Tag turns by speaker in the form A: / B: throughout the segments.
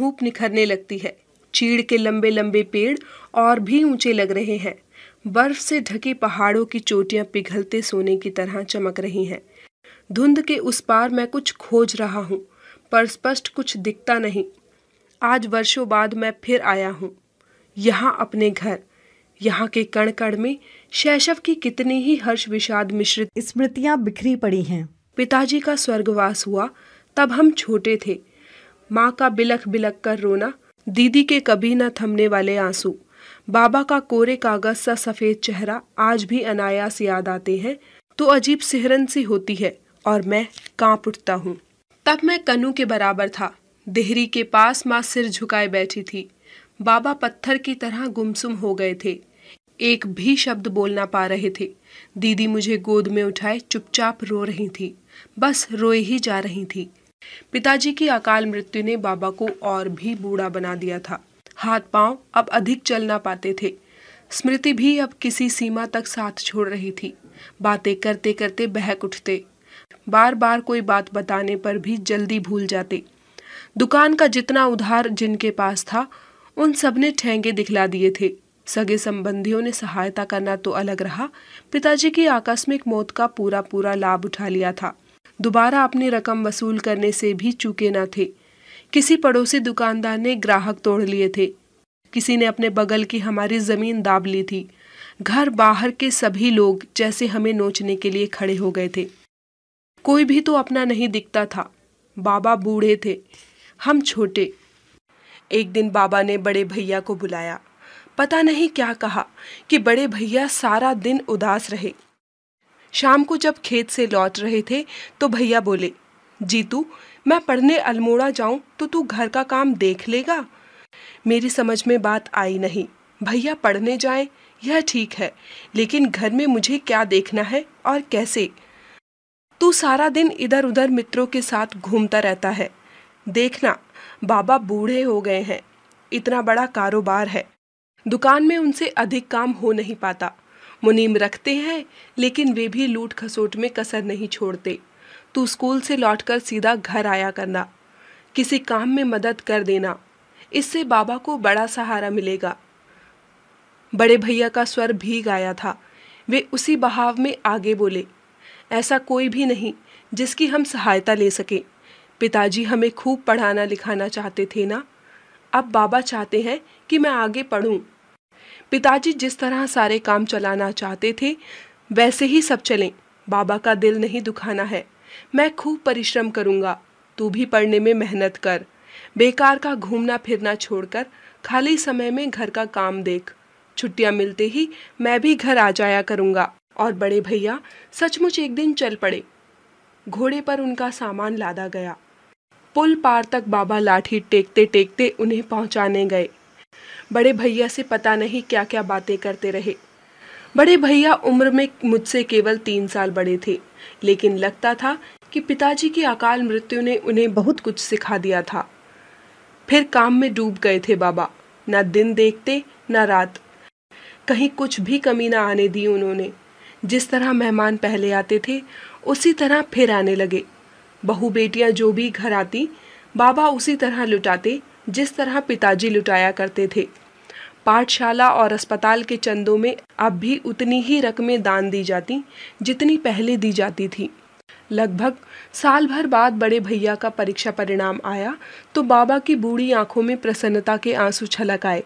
A: धूप निखरने लगती है। चीड़ के लंबे लंबे पेड़ और भी ऊंचे लग रहे हैं। बर्फ से ढके पहाड़ों की चोटियां पिघलते सोने की तरह चमक रही हैं। धुंध के उस पार मैं कुछ खोज रहा हूँ, पर स्पष्ट कुछ दिखता नहीं। आज वर्षों बाद मैं फिर आया हूँ, यहाँ अपने घर। यहाँ के कण कण में शैशव की कितनी ही हर्ष विषाद मिश्रित
B: स्मृतियां बिखरी पड़ी हैं।
A: पिताजी का स्वर्गवास हुआ तब हम छोटे थे। माँ का बिलख बिलख कर रोना, दीदी के कभी न थमने वाले आंसू, बाबा का कोरे कागज सा सफेद चेहरा आज भी अनायास याद आते हैं तो अजीब सिहरन सी होती है और मैं कांप उठता हूँ। तब मैं कन्नू के बराबर था। देहरी के पास माँ सिर झुकाए बैठी थी। बाबा पत्थर की तरह गुमसुम हो गए थे, एक भी शब्द बोल ना पा रहे थे। दीदी मुझे गोद में उठाए चुपचाप रो रही थी, बस रोए ही जा रही थी। पिताजी की अकाल मृत्यु ने बाबा को और भी बूढ़ा बना दिया था। हाथ पांव अब अधिक चल ना पाते थे। स्मृति भी अब किसी सीमा तक साथ छोड़ रही थी। बातें करते करते बहक उठते, बार बार कोई बात बताने पर भी जल्दी भूल जाते। दुकान का जितना उधार जिनके पास था उन सब ने ठेंगे दिखला दिए थे। सगे संबंधियों ने सहायता करना तो अलग रहा, पिताजी की आकस्मिक मौत का पूरा पूरा लाभ उठा लिया था। दोबारा अपनी रकम वसूल करने से भी चूके न थे। किसी पड़ोसी दुकानदार ने ग्राहक तोड़ लिए थे, किसी ने अपने बगल की हमारी जमीन दाब ली थी। घर बाहर के सभी लोग जैसे हमें नोचने के लिए खड़े हो गए थे। कोई भी तो अपना नहीं दिखता था। बाबा बूढ़े थे, हम छोटे। एक दिन बाबा ने बड़े भैया को बुलाया। पता नहीं क्या कहा कि बड़े भैया सारा दिन उदास रहे। शाम को जब खेत से लौट रहे थे तो भैया बोले, जीतू, मैं पढ़ने अल्मोड़ा जाऊं तो तू घर का काम देख लेगा? मेरी समझ में बात आई नहीं। भैया पढ़ने जाएं यह ठीक है, लेकिन घर में मुझे क्या देखना है और कैसे? तू सारा दिन इधर उधर मित्रों के साथ घूमता रहता है। देखना, बाबा बूढ़े हो गए हैं, इतना बड़ा कारोबार है, दुकान में उनसे अधिक काम हो नहीं पाता। मुनीम रखते हैं, लेकिन वे भी लूट खसोट में कसर नहीं छोड़ते। तू स्कूल से लौटकर सीधा घर आया करना, किसी काम में मदद कर देना, इससे बाबा को बड़ा सहारा मिलेगा। बड़े भैया का स्वर भीग आया था। वे उसी बहाव में आगे बोले, ऐसा कोई भी नहीं जिसकी हम सहायता ले सके। पिताजी हमें खूब पढ़ाना लिखाना चाहते थे ना, अब बाबा चाहते हैं कि मैं आगे पढ़ूं। पिताजी जिस तरह सारे काम चलाना चाहते थे वैसे ही सब चलें। बाबा का दिल नहीं दुखाना है। मैं खूब परिश्रम करूंगा, तू भी पढ़ने में मेहनत कर। बेकार का घूमना फिरना छोड़कर खाली समय में घर का काम देख। छुट्टियां मिलते ही मैं भी घर आ जाया करूंगा। और बड़े भैया सचमुच एक दिन चल पड़े। घोड़े पर उनका सामान लादा गया। पुल पार तक बाबा लाठी टेकते टेकते उन्हें पहुंचाने गए। बड़े भैया से पता नहीं क्या क्या बातें करते रहे। बड़े भैया उम्र में मुझसे केवल 3 साल बड़े थे, लेकिन लगता था कि पिताजी की अकाल मृत्यु ने उन्हें बहुत कुछ सिखा दिया था। फिर काम में डूब गए थे बाबा, न दिन देखते न रात। कहीं कुछ भी कमी न आने दी उन्होंने। जिस तरह मेहमान पहले आते थे उसी तरह फिर आने लगे। बहू बेटियां जो भी घर आती बाबा उसी तरह लुटाते जिस तरह पिताजी लुटाया करते थे। पाठशाला और अस्पताल के चंदों में अब भी उतनी ही रकमें दान दी जाती जितनी पहले दी जाती थी। लगभग साल भर बाद बड़े भैया का परीक्षा परिणाम आया तो बाबा की बूढ़ी आंखों में प्रसन्नता के आंसू छलक आए।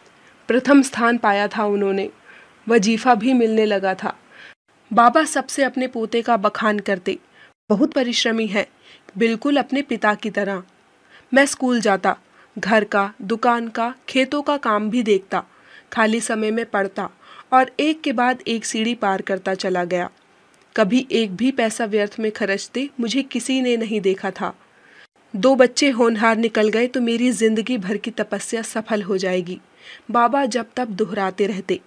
A: प्रथम स्थान पाया था उन्होंने, वजीफा भी मिलने लगा था। बाबा सबसे अपने पोते का बखान करते, बहुत परिश्रमी है, बिल्कुल अपने पिता की तरह। मैं स्कूल जाता, घर का, दुकान का, खेतों का काम भी देखता, खाली समय में पढ़ता और एक के बाद एक सीढ़ी पार करता चला गया। कभी एक भी पैसा व्यर्थ में खर्चते मुझे किसी ने नहीं देखा था। 2 बच्चे होनहार निकल गए तो मेरी जिंदगी भर की तपस्या सफल हो जाएगी, बाबा जब तब दोहराते रहते।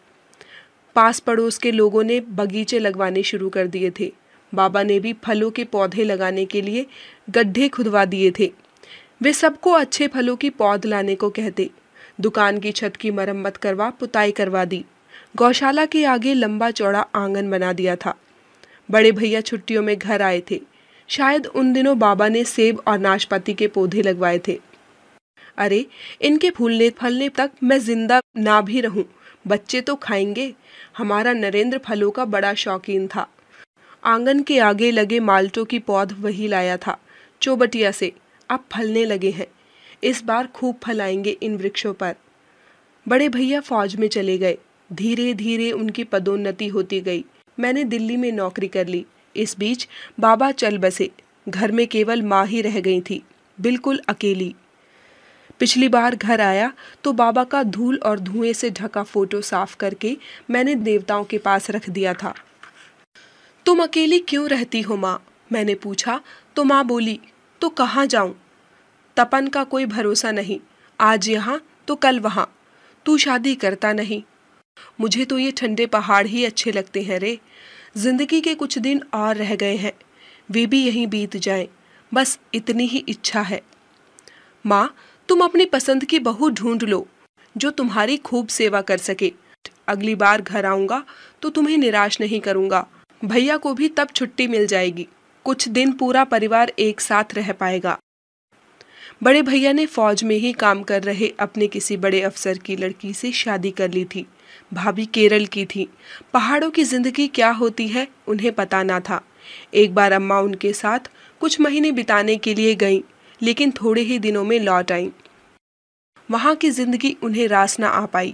A: पास पड़ोस के लोगों ने बगीचे लगवाने शुरू कर दिए थे। बाबा ने भी फलों के पौधे लगाने के लिए गड्ढे खुदवा दिए थे। वे सबको अच्छे फलों की पौध लाने को कहते। दुकान की छत की मरम्मत करवा पुताई करवा दी। गौशाला के आगे लंबा चौड़ा आंगन बना दिया था। बड़े भैया छुट्टियों में घर आए थे। शायद उन दिनों बाबा ने सेब और नाशपाती के पौधे लगवाए थे। अरे, इनके फूलने फलने तक मैं जिंदा ना भी रहूं, बच्चे तो खाएंगे। हमारा नरेंद्र फलों का बड़ा शौकीन था। आंगन के आगे लगे माल्टों की पौध वही लाया था चौबटिया से। अब फलने लगे हैं। इस बार खूब फल आएंगे इन वृक्षों पर। बड़े भैया फौज में चले गए। धीरे धीरे उनकी पदोन्नति होती गई। मैंने दिल्ली में नौकरी कर ली। इस बीच बाबा चल बसे। घर में केवल माँ ही रह गई थी, बिल्कुल अकेली। पिछली बार घर आया तो बाबा का धूल और धुएं से ढका फोटो साफ करके मैंने देवताओं के पास रख दिया था। तुम अकेली क्यों रहती हो माँ? मैंने पूछा तो माँ बोली, तो कहाँ जाऊं? तपन का कोई भरोसा नहीं, आज यहाँ तो कल वहाँ। तू शादी करता नहीं। मुझे तो ये ठंडे पहाड़ ही अच्छे लगते हैं रे। जिंदगी के कुछ दिन और रह गए हैं, वे भी यहीं बीत जाएं, बस इतनी ही इच्छा है। माँ, तुम अपनी पसंद की बहू ढूंढ लो जो तुम्हारी खूब सेवा कर सके। अगली बार घर आऊंगा तो तुम्हें निराश नहीं करूंगा। भैया को भी तब छुट्टी मिल जाएगी। कुछ दिन पूरा परिवार एक साथ रह पाएगा। बड़े भैया ने फौज में ही काम कर रहे अपने किसी बड़े अफसर की लड़की से शादी कर ली थी। भाभी केरल की थी। पहाड़ों की जिंदगी क्या होती है उन्हें पता ना था। एक बार अम्मा उनके साथ कुछ महीने बिताने के लिए गईं, लेकिन थोड़े ही दिनों में लौट आईं। वहां की जिंदगी उन्हें रास ना आ पाई।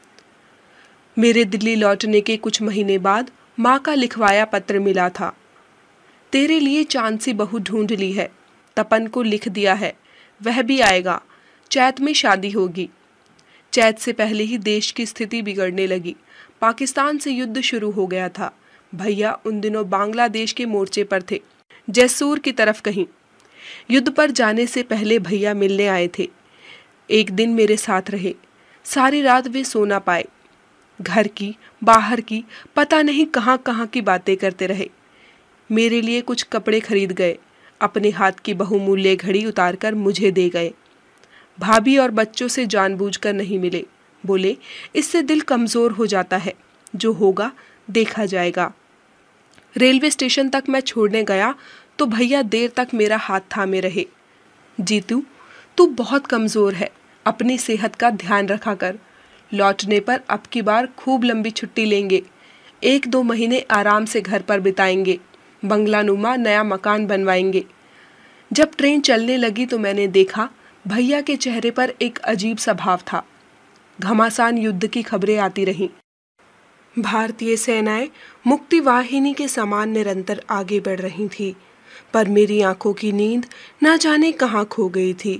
A: मेरे दिल्ली लौटने के कुछ महीने बाद माँ का लिखवाया पत्र मिला था। तेरे लिए चांद सी बहू ढूंढ ली है। तपन को लिख दिया है, वह भी आएगा। चैत में शादी होगी। चैत से पहले ही देश की स्थिति बिगड़ने लगी। पाकिस्तान से युद्ध शुरू हो गया था। भैया उन दिनों बांग्लादेश के मोर्चे पर थे, जैसूर की तरफ कहीं। युद्ध पर जाने से पहले भैया मिलने आए थे। एक दिन मेरे साथ रहे। सारी रात वे सो ना पाए। घर की, बाहर की, पता नहीं कहाँ कहाँ की बातें करते रहे। मेरे लिए कुछ कपड़े खरीद गए। अपने हाथ की बहुमूल्य घड़ी उतारकर मुझे दे गए। भाभी और बच्चों से जानबूझकर नहीं मिले। बोले, इससे दिल कमज़ोर हो जाता है। जो होगा देखा जाएगा। रेलवे स्टेशन तक मैं छोड़ने गया तो भैया देर तक मेरा हाथ थामे रहे। जीतू, तू बहुत कमज़ोर है, अपनी सेहत का ध्यान रखा कर। लौटने पर अब की बार खूब लंबी छुट्टी लेंगे। 1-2 महीने आराम से घर पर बिताएंगे। बंगलानुमा नया मकान बनवाएंगे। जब ट्रेन चलने लगी तो मैंने देखा भैया के चेहरे पर एक अजीब सा भाव था। घमासान युद्ध की खबरें आती रहीं। भारतीय सेनाएं मुक्ति वाहिनी के समान निरंतर आगे बढ़ रही थी, पर मेरी आंखों की नींद न जाने कहाँ खो गई थी।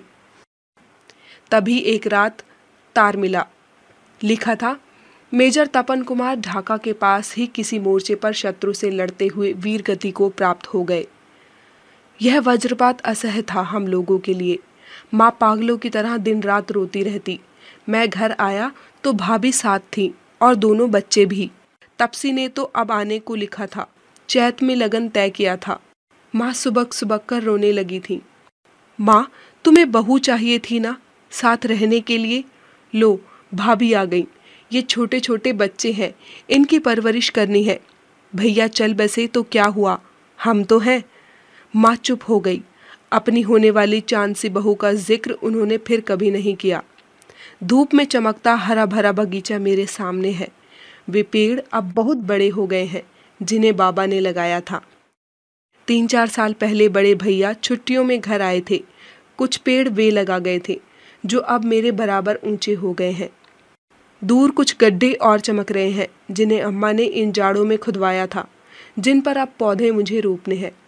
A: तभी एक रात तार मिला। लिखा था, मेजर तपन कुमार ढाका के पास ही किसी मोर्चे पर शत्रु से लड़ते हुए वीर गति को प्राप्त हो गए। यह वज्रपात असह्य था हम लोगों के लिए। माँ पागलों की तरह दिन रात रोती रहती। मैं घर आया तो भाभी साथ थी और दोनों बच्चे भी। तपसी ने तो अब आने को लिखा था। चैत में लगन तय किया था। माँ सुबक सुबक कर रोने लगी थी। माँ, तुम्हें बहू चाहिए थी ना, साथ रहने के लिए। लो, भाभी आ गई। ये छोटे छोटे बच्चे हैं, इनकी परवरिश करनी है। भैया चल बसे तो क्या हुआ, हम तो हैं। माँ चुप हो गई। अपनी होने वाली चांद सी बहू का जिक्र उन्होंने फिर कभी नहीं किया। धूप में चमकता हरा भरा बगीचा मेरे सामने है। वे पेड़ अब बहुत बड़े हो गए हैं जिन्हें बाबा ने लगाया था। 3-4 साल पहले बड़े भैया छुट्टियों में घर आए थे। कुछ पेड़ वे लगा गए थे जो अब मेरे बराबर ऊंचे हो गए हैं। दूर कुछ गड्ढे और चमक रहे हैं जिन्हें अम्मा ने इन जाड़ों में खुदवाया था, जिन पर अब पौधे मुझे रोपने हैं।